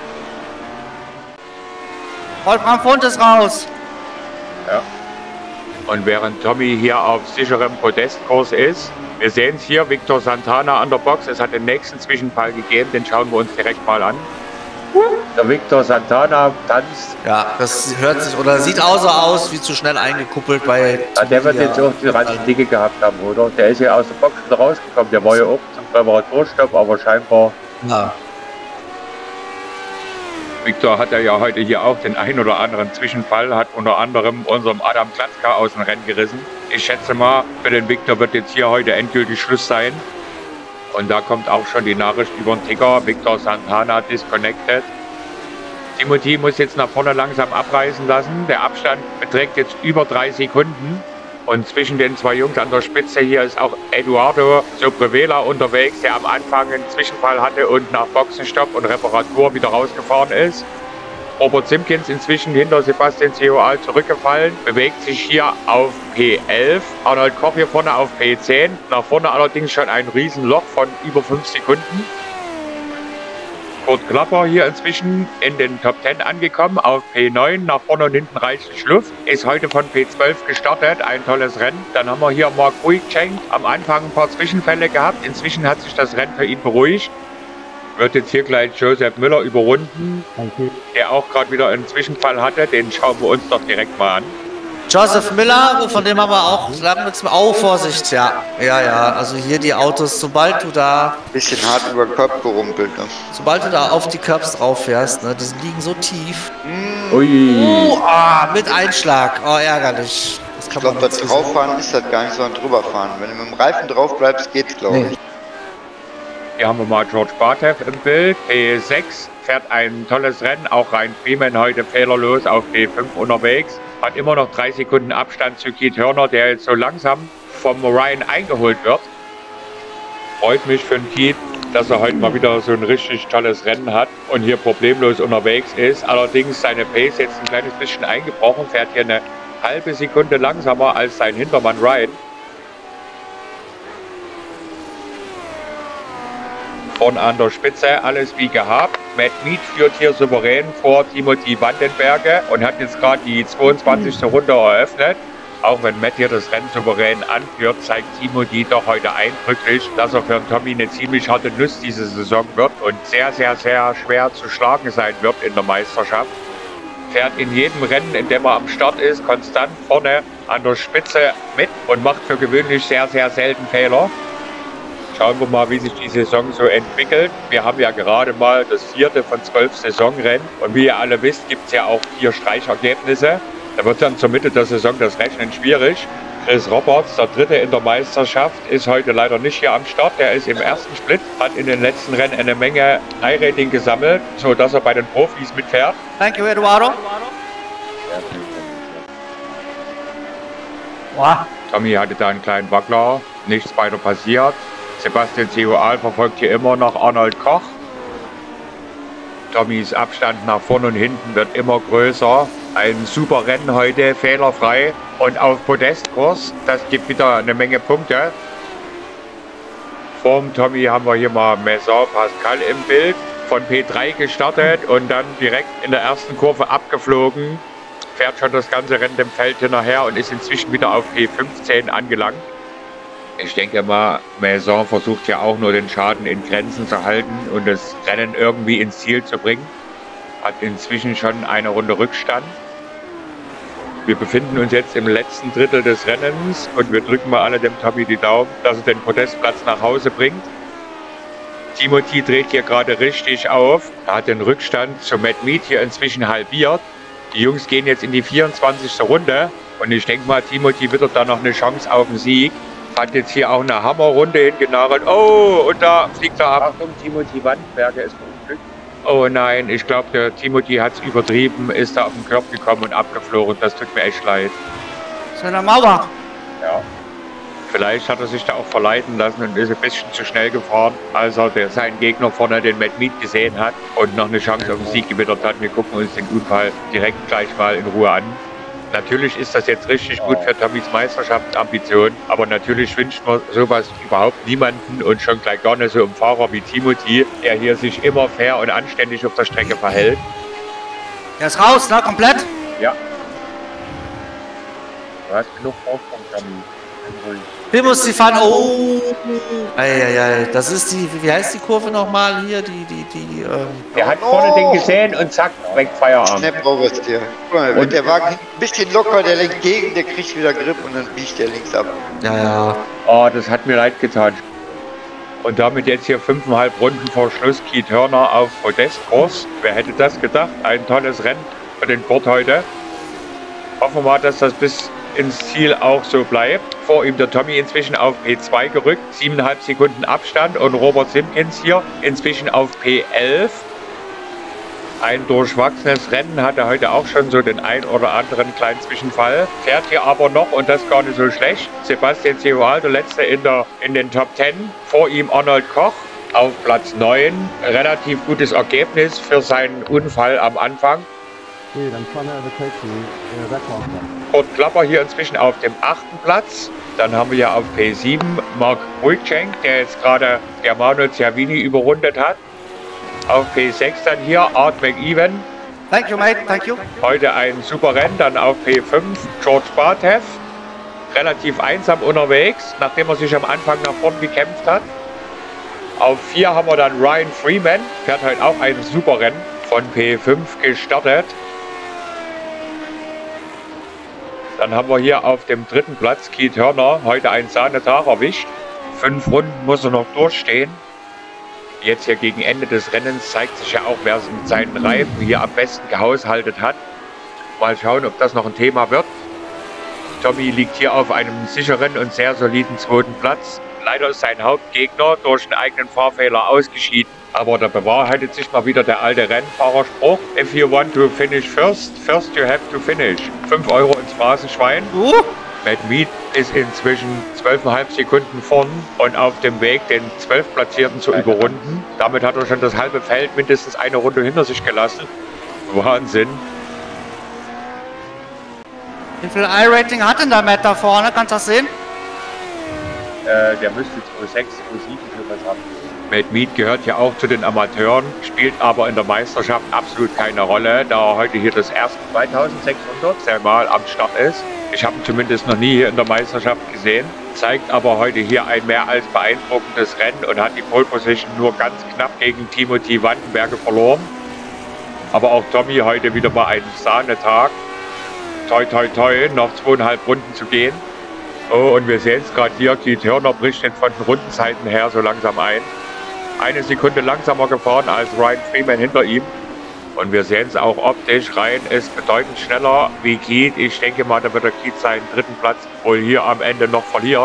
Wolfram Fund ist raus. Ja. Und während Tommy hier auf sicherem Podestkurs ist, wir sehen es hier, Victor Santana an der Box. Es hat den nächsten Zwischenfall gegeben, den schauen wir uns direkt mal an. Der Victor Santana tanzt. Ja, das hört sich oder sieht auch so aus wie zu schnell eingekuppelt bei. Ja, der wird jetzt auch die ranzigen Dicke gehabt haben, oder? Der ist ja aus der Box wieder rausgekommen. Der war ja auch zum Reparaturstopp, aber scheinbar. Ja. Victor hat ja heute hier auch den ein oder anderen Zwischenfall, hat unter anderem unserem Adam Klatzka aus dem Rennen gerissen. Ich schätze mal, für den Victor wird jetzt hier heute endgültig Schluss sein. Und da kommt auch schon die Nachricht über den Ticker, Victor Santana disconnected. Timothy muss jetzt nach vorne langsam abreißen lassen. Der Abstand beträgt jetzt über drei Sekunden. Und zwischen den zwei Jungs an der Spitze hier ist auch Eduardo Sobrevela unterwegs, der am Anfang einen Zwischenfall hatte und nach Boxenstopp und Reparatur wieder rausgefahren ist. Robert Simpkins inzwischen hinter Sebastian Ceoal zurückgefallen, bewegt sich hier auf P elf. Arnold Koch hier vorne auf P zehn. Nach vorne allerdings schon ein Riesenloch von über fünf Sekunden. Kurt Klapper hier inzwischen in den Top zehn angekommen auf P neun. Nach vorne und hinten reichlich Luft. Ist heute von P zwölf gestartet. Ein tolles Rennen. Dann haben wir hier Mark Ruigchenk. Am Anfang ein paar Zwischenfälle gehabt. Inzwischen hat sich das Rennen für ihn beruhigt. Wird jetzt hier gleich Joseph Müller überrunden, der auch gerade wieder einen Zwischenfall hatte. Den schauen wir uns doch direkt mal an. Joseph Miller, von dem haben wir auch lange nichts mehr. Oh, Vorsicht, ja. Ja, ja, also hier die Autos, sobald du da... Bisschen hart über den Kopf gerumpelt, ne? Sobald du da auf die Curbs drauf fährst, ne, die liegen so tief. Mm. Ui. Oh, ah, mit Einschlag. Oh, ärgerlich. Das Ich glaube, das drauffahren ist das gar nicht, sondern drüberfahren. Wenn du mit dem Reifen drauf bleibst, geht's, glaube ich. Nee. Hier haben wir mal George Bartev im Bild. P sechs fährt ein tolles Rennen. Auch Ryan Freeman heute fehlerlos auf P fünf unterwegs. Hat immer noch drei Sekunden Abstand zu Keith Hörner, der jetzt so langsam vom Ryan eingeholt wird. Freut mich für den Keith, dass er heute mal wieder so ein richtig tolles Rennen hat und hier problemlos unterwegs ist. Allerdings seine Pace jetzt ein kleines bisschen eingebrochen. Fährt hier eine halbe Sekunde langsamer als sein Hintermann Ryan. Vorn an der Spitze, alles wie gehabt. Matt Mead führt hier souverän vor Timothy Vandenberge und hat jetzt gerade die zweiundzwanzigste Runde eröffnet. Auch wenn Matt hier das Rennen souverän anführt, zeigt Timothy doch heute eindrücklich, dass er für den Tommy eine ziemlich harte Nuss diese Saison wird und sehr, sehr, sehr schwer zu schlagen sein wird in der Meisterschaft. Fährt in jedem Rennen, in dem er am Start ist, konstant vorne an der Spitze mit und macht für gewöhnlich sehr, sehr selten Fehler. Schauen wir mal, wie sich die Saison so entwickelt. Wir haben ja gerade mal das vierte von zwölf Saisonrennen. Und wie ihr alle wisst, gibt es ja auch vier Streichergebnisse. Da wird dann zur Mitte der Saison das Rechnen schwierig. Chris Roberts, der Dritte in der Meisterschaft, ist heute leider nicht hier am Start. Der ist im ersten Split, hat in den letzten Rennen eine Menge I-Rating gesammelt, sodass er bei den Profis mitfährt. Thank you, Eduardo. Wow. Tommy hatte da einen kleinen Wackler, nichts weiter passiert. Sebastian Ceoal verfolgt hier immer noch Arnold Koch. Tommys Abstand nach vorn und hinten wird immer größer. Ein super Rennen heute, fehlerfrei und auf Podestkurs. Das gibt wieder eine Menge Punkte. Vorm Tommy haben wir hier mal Maison Pascal im Bild. Von P drei gestartet und dann direkt in der ersten Kurve abgeflogen. Fährt schon das ganze Rennen dem Feld hinterher und ist inzwischen wieder auf P fünfzehn angelangt. Ich denke mal, Maison versucht ja auch nur den Schaden in Grenzen zu halten und das Rennen irgendwie ins Ziel zu bringen. Hat inzwischen schon eine Runde Rückstand. Wir befinden uns jetzt im letzten Drittel des Rennens und wir drücken mal alle dem Tommy die Daumen, dass er den Podestplatz nach Hause bringt. Timothy dreht hier gerade richtig auf. Er hat den Rückstand zu Matt Mead hier inzwischen halbiert. Die Jungs gehen jetzt in die vierundzwanzigste Runde und ich denke mal, Timothy wittert da noch eine Chance auf den Sieg. Hat jetzt hier auch eine Hammerrunde hingenagelt. Oh, und da fliegt er ab. Achtung, Timothy Vandenberge ist verunglückt. Oh nein, ich glaube, der Timothy hat es übertrieben, ist da auf den Körper gekommen und abgeflogen. Das tut mir echt leid. So eine Mauer. Ja. Vielleicht hat er sich da auch verleiten lassen und ist ein bisschen zu schnell gefahren, als er der, seinen Gegner vorne, den Matt Mead, gesehen hat und noch eine Chance auf den Sieg gewittert hat. Wir gucken uns den Unfall direkt gleich mal in Ruhe an. Natürlich ist das jetzt richtig gut für Tommys Meisterschaftsambition, aber natürlich wünscht man sowas überhaupt niemanden und schon gleich gar nicht so einem Fahrer wie Timothy, der hier sich immer fair und anständig auf der Strecke verhält. Der ist raus, ne? Komplett? Ja. Du hast genug Vorsprung, Tommy. Hier muss die fahren. Oh! Eieiei, das ist die, wie heißt die Kurve nochmal hier? Die, die, die, ähm. Der hat vorne oh. den gesehen und zack, weg Feierabend. Snap Robert hier. Guck mal, wenn der Wagen ein bisschen locker, der lenkt gegen, der kriegt wieder Grip und dann biegt der links ab. Ja, ja. Oh, das hat mir leid getan. Und damit jetzt hier fünfeinhalb Runden vor Schluss Keith Hörner auf Podestkurs. Wer hätte das gedacht? Ein tolles Rennen für den Kurt heute. Hoffen wir mal, dass das bis ins Ziel auch so bleibt. Vor ihm der Tommy inzwischen auf P zwei gerückt, siebeneinhalb Sekunden Abstand und Robert Simpkins hier inzwischen auf P elf. Ein durchwachsenes Rennen hatte heute auch schon so den ein oder anderen kleinen Zwischenfall. Fährt hier aber noch und das gar nicht so schlecht. Sebastian Ceoal, der letzte in, der, in den Top zehn. Vor ihm Arnold Koch auf Platz neun. Relativ gutes Ergebnis für seinen Unfall am Anfang. Okay, dann kann er Taxi, äh, wegmachen. Kurt Klapper hier inzwischen auf dem achten Platz. Dann haben wir ja auf P sieben Mark Wojcik, der jetzt gerade Germano Cervini überrundet hat. Auf P sechs dann hier Art McEwen. Thank you, mate. Thank you. Heute ein super Rennen. Dann auf P fünf George Bartev. Relativ einsam unterwegs, nachdem er sich am Anfang nach vorn gekämpft hat. Auf vier haben wir dann Ryan Freeman. Fährt heute auch ein super Rennen. Von P fünf gestartet. Dann haben wir hier auf dem dritten Platz Keith Hörner, heute einen Sahnetag erwischt. Fünf Runden muss er noch durchstehen. Jetzt hier gegen Ende des Rennens zeigt sich ja auch, wer es mit seinen Reifen hier am besten gehaushaltet hat. Mal schauen, ob das noch ein Thema wird. Tommy liegt hier auf einem sicheren und sehr soliden zweiten Platz. Leider ist sein Hauptgegner durch einen eigenen Fahrfehler ausgeschieden. Aber da bewahrheitet sich mal wieder der alte Rennfahrerspruch. If you want to finish first, first you have to finish. fünf Euro ins Phrasenschwein. Uh. Matt Mead ist inzwischen zwölf Komma fünf Sekunden vorn und auf dem Weg, den zwölftplatzierten zu überrunden. Damit hat er schon das halbe Feld mindestens eine Runde hinter sich gelassen. Wahnsinn. Wie viel I-Rating hat denn der Matt da vorne? Kannst du das sehen? Äh, der müsste zwei Komma sechs, zwei Komma sieben für was haben. Matt Mead gehört ja auch zu den Amateuren, spielt aber in der Meisterschaft absolut keine Rolle, da er heute hier das erste zweitausendsechshundert Mal am Start ist. Ich habe ihn zumindest noch nie hier in der Meisterschaft gesehen, zeigt aber heute hier ein mehr als beeindruckendes Rennen und hat die Pole Position nur ganz knapp gegen Timothy Vandenberge verloren. Aber auch Tommy heute wieder mal einen Sahnetag. Toi toi toi, noch zweieinhalb Runden zu gehen. Oh, und wir sehen es gerade hier, Keith Hörner bricht jetzt von den Rundenzeiten her so langsam ein. Eine Sekunde langsamer gefahren als Ryan Freeman hinter ihm. Und wir sehen es auch optisch, Ryan ist bedeutend schneller wie Keith. Ich denke mal, da wird der Keith seinen dritten Platz wohl hier am Ende noch verlieren.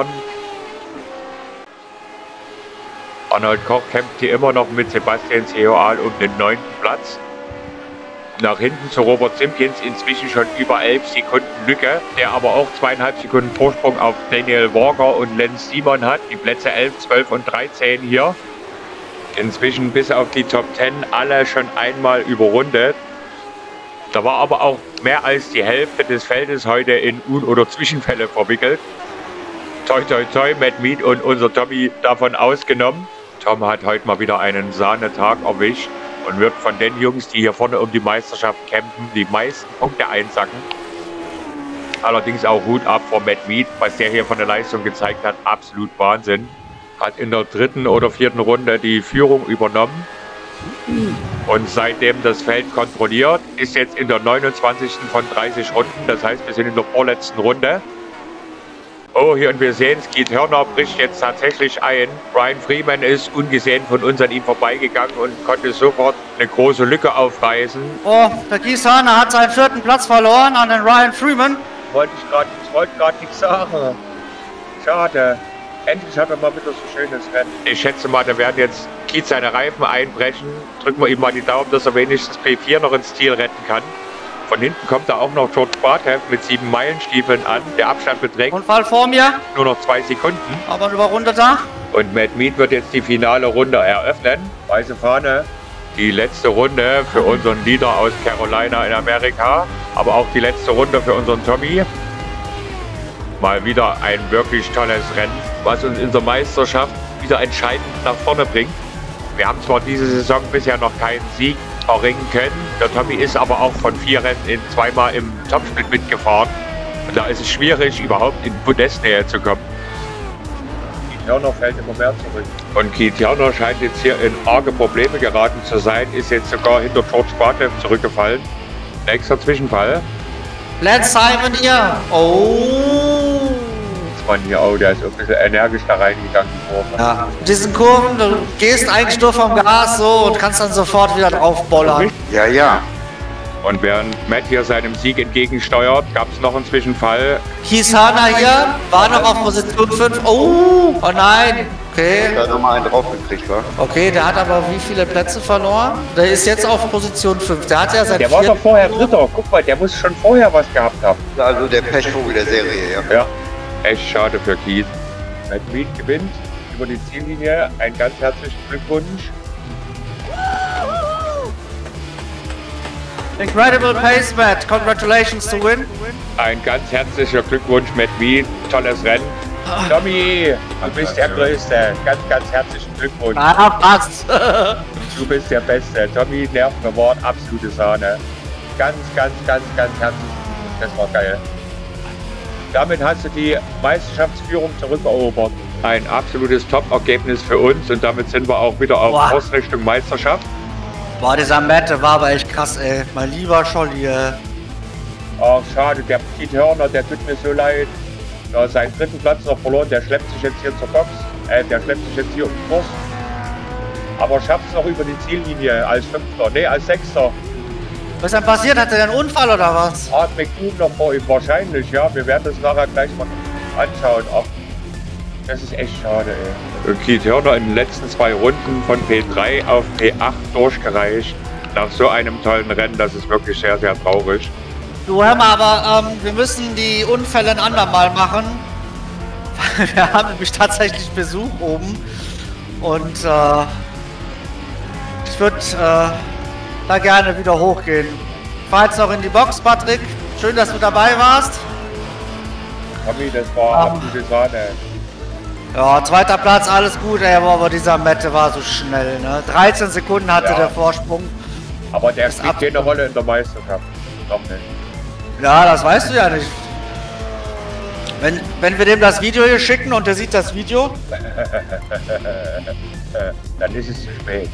Arnold Koch kämpft hier immer noch mit Sebastian Seoal um den neunten Platz. Nach hinten zu Robert Simpkins inzwischen schon über elf Sekunden Lücke, der aber auch zweieinhalb Sekunden Vorsprung auf Daniel Walker und Lance Simon hat. Die Plätze elf, zwölf und dreizehn hier. Inzwischen bis auf die Top zehn alle schon einmal überrundet. Da war aber auch mehr als die Hälfte des Feldes heute in Un- oder Zwischenfälle verwickelt. Toi toi toi, Matt Mead und unser Tommy davon ausgenommen. Tom hat heute mal wieder einen Sahnetag erwischt und wird von den Jungs, die hier vorne um die Meisterschaft kämpfen, die meisten Punkte einsacken. Allerdings auch Hut ab vor Matt Mead, was der hier von der Leistung gezeigt hat, absolut Wahnsinn. Hat in der dritten oder vierten Runde die Führung übernommen und seitdem das Feld kontrolliert, ist jetzt in der neunundzwanzigsten von dreißig Runden, das heißt, wir sind in der vorletzten Runde. Oh, hier und wir sehen es, Keith Hörner bricht jetzt tatsächlich ein. Ryan Freeman ist ungesehen von uns an ihm vorbeigegangen und konnte sofort eine große Lücke aufreißen. Oh, der Keith Hörner hat seinen vierten Platz verloren an den Ryan Freeman. Wollte ich gerade, ich wollte gerade nichts sagen. Schade. Endlich hat er mal wieder so schönes Rennen. Ich schätze mal, da werden jetzt Keith seine Reifen einbrechen. Drücken wir ihm mal die Daumen, dass er wenigstens P vier noch ins Ziel retten kann. Von hinten kommt da auch noch George Bartev mit sieben Meilenstiefeln an. Der Abstand beträgt Unfall vor mir. Nur noch zwei Sekunden. Aber ein Überrundeter. Und Matt Mead wird jetzt die finale Runde eröffnen. Weiße Fahne. Die letzte Runde für unseren Leader aus Carolina in Amerika. Aber auch die letzte Runde für unseren Tommy. Mal wieder ein wirklich tolles Rennen, was uns in der Meisterschaft wieder entscheidend nach vorne bringt. Wir haben zwar diese Saison bisher noch keinen Sieg erringen können. Der Tommy ist aber auch von vier Rennen in zweimal im Topsplit mitgefahren. Und da ist es schwierig, überhaupt in Podestnähe zu kommen. Keith Hörner fällt immer mehr zurück. Und Keith Hörner scheint jetzt hier in arge Probleme geraten zu sein, ist jetzt sogar hinter George Bartev zurückgefallen. Nächster Zwischenfall. Lance Simon hier. Oh. Man hier, oh, der ist ein bisschen energisch da reingegangen. Ja, in diesen Kurven, du gehst eigentlich nur vom Gas so und kannst dann sofort wieder draufbollern. Ja, ja. Und während Matt hier seinem Sieg entgegensteuert, gab es noch einen Zwischenfall. Keith Hörner hier war noch auf Position fünf. Oh, oh nein. Okay. Da hat nochmal einen draufgekriegt, wa? Okay, der hat aber wie viele Plätze verloren? Der ist jetzt auf Position fünf. Der hat ja seit Der war doch vorher Dritter. Guck mal, der muss schon vorher was gehabt haben. Also der Pechvogel der Serie, ja. Ja, echt schade für Keith. Matt Mead gewinnt über die Ziellinie. Ein ganz herzlichen Glückwunsch. Incredible pace, Matt. Congratulations to win. Ein ganz herzlicher Glückwunsch, Matt Mead. Tolles Rennen. Tommy, du bist der Größte. Ganz, ganz herzlichen Glückwunsch. Ah, passt. Du bist der Beste. Tommy, Nervenmord, absolute Sahne. Ganz, ganz, ganz, ganz herzlichen Glückwunsch. Das war geil. Damit hast du die Meisterschaftsführung zurückerobert. Ein absolutes Top-Ergebnis für uns und damit sind wir auch wieder auf Boah. Kurs Richtung Meisterschaft. Boah, dieser Matt, der war aber echt krass, ey. Mein lieber Scholli, ey. Ach, schade, der Keith Hörner, der tut mir so leid. Er hat seinen dritten Platz noch verloren, der schleppt sich jetzt hier zur Box. Äh, der schleppt sich jetzt hier um den Kurs. Aber schafft es noch über die Ziellinie als Fünfter, nee, als Sechster. Was ist denn passiert? Hat er einen Unfall oder was? Art McDoom noch vor ihm, wahrscheinlich, ja. Wir werden das nachher gleich mal anschauen. Ach, das ist echt schade, ey. Und Keith Hörner in den letzten zwei Runden von P drei auf P acht durchgereicht. Nach so einem tollen Rennen, das ist wirklich sehr, sehr traurig. Du, hör mal, aber ähm, wir müssen die Unfälle ein andermal machen. Wir haben nämlich tatsächlich Besuch oben. Und äh, ich würde äh, da gerne wieder hochgehen. Fahr jetzt noch in die Box, Patrick. Schön, dass du dabei warst. Tommy, das war absolute Sahne. Ja, zweiter Platz, alles gut, ey, aber dieser Mette war so schnell, ne? dreizehn Sekunden hatte Ja. der Vorsprung. Aber der spielt keine Rolle in der Meisterschaft. Noch nicht. Ja, das weißt du ja nicht. Wenn, wenn wir dem das Video hier schicken und der sieht das Video, dann ist es zu spät.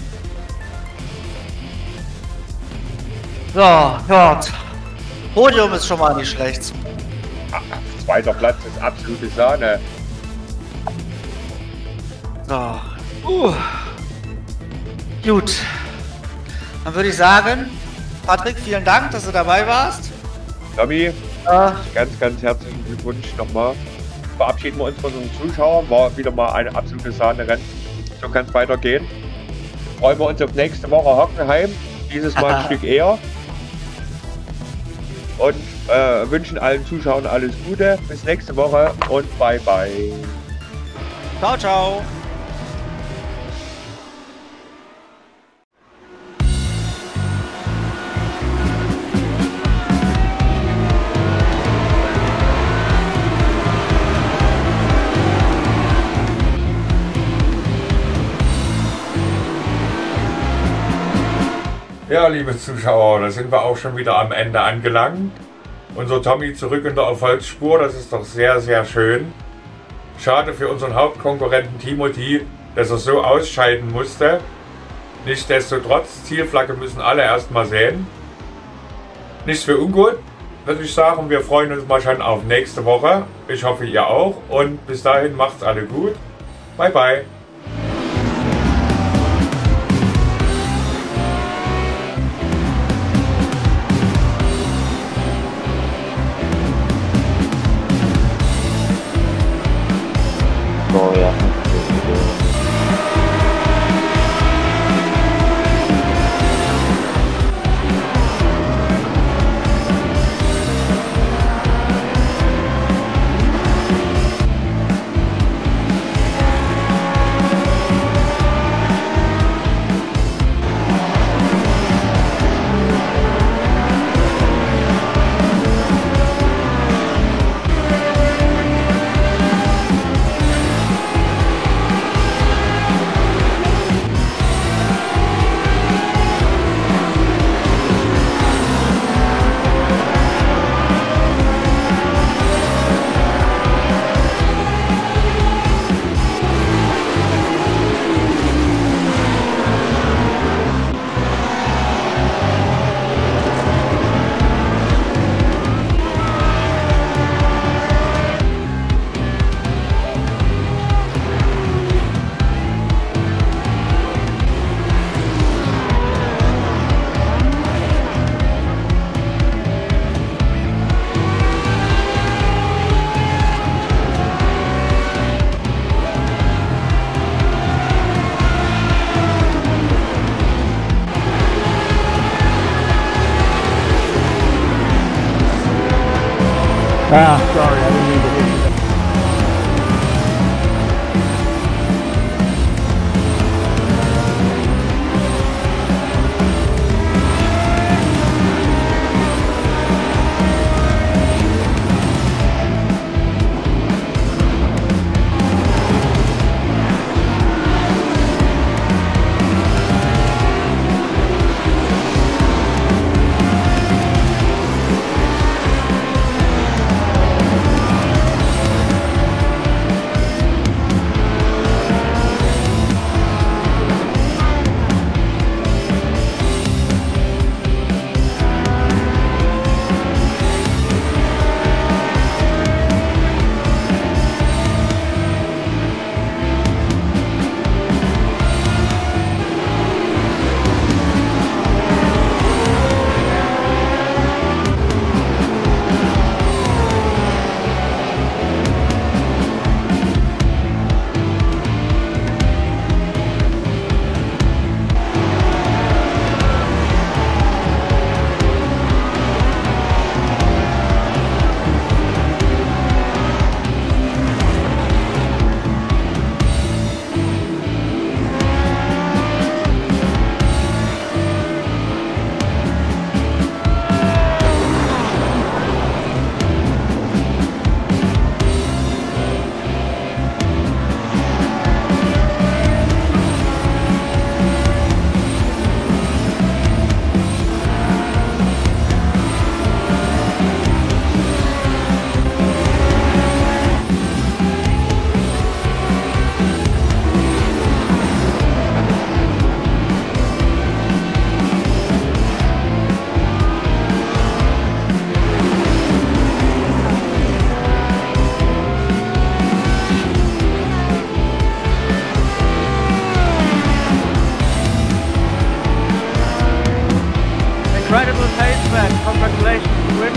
so, Gott. Podium ist schon mal nicht schlecht. Ach, zweiter Platz ist absolute Sahne. So. Uh. Gut. Dann würde ich sagen, Patrick, vielen Dank, dass du dabei warst. Tommy, Äh, ganz, ganz herzlichen Glückwunsch nochmal. Verabschieden wir uns von unseren Zuschauern. War wieder mal eine absolute Sahne-Rennen. So kann es weitergehen. Freuen wir uns auf nächste Woche Hockenheim. Dieses Mal ein Stück eher. Und äh, wünschen allen Zuschauern alles Gute. Bis nächste Woche und bye bye. ciao, ciao. Ja, liebe Zuschauer, da sind wir auch schon wieder am Ende angelangt. Unser Tommy zurück in der Erfolgsspur, das ist doch sehr, sehr schön. Schade für unseren Hauptkonkurrenten Timothy, dass er so ausscheiden musste. Nichtsdestotrotz, Zielflagge müssen alle erstmal sehen. Nichts für ungut, würde ich sagen. Wir freuen uns mal schon auf nächste Woche. Ich hoffe, ihr auch. Und bis dahin macht's alle gut. Bye, bye. Oh ja. Ah, sorry, I didn't mean to hit you. and congratulations, you win.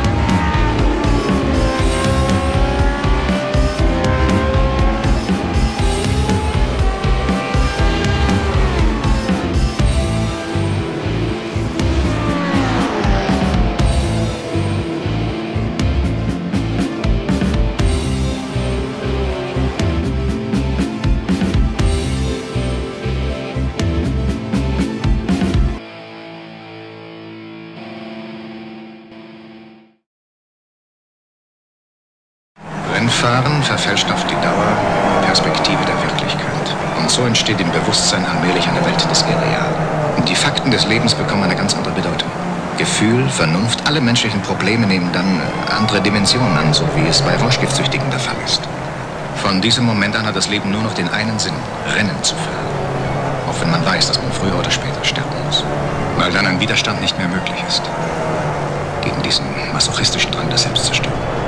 Rennfahren verfälscht auf die Dauer die Perspektive der Wirklichkeit. Und so entsteht im Bewusstsein allmählich eine Welt des Irrealen. Und die Fakten des Lebens bekommen eine ganz andere Bedeutung. Gefühl, Vernunft, alle menschlichen Probleme nehmen dann andere Dimensionen an, so wie es bei Rauschgiftsüchtigen der Fall ist. Von diesem Moment an hat das Leben nur noch den einen Sinn, Rennen zu fahren. Auch wenn man weiß, dass man früher oder später sterben muss. Weil dann ein Widerstand nicht mehr möglich ist. Gegen diesen masochistischen Drang der Selbstzerstörung.